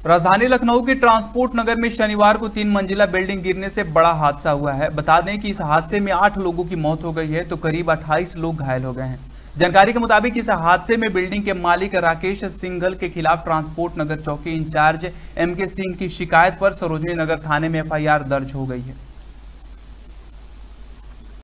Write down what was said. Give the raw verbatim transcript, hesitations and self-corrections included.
राजधानी लखनऊ के ट्रांसपोर्ट नगर में शनिवार को तीन मंजिला बिल्डिंग गिरने से बड़ा हादसा हुआ है। बता दें कि इस हादसे में आठ लोगों की मौत हो गई है तो करीब अट्ठाईस लोग घायल हो गए हैं। जानकारी के मुताबिक इस हादसे में बिल्डिंग के मालिक राकेश सिंघल के खिलाफ ट्रांसपोर्ट नगर चौकी इंचार्ज एम के सिंह की शिकायत पर सरोजनी नगर थाने में एफ आई आर दर्ज हो गई है।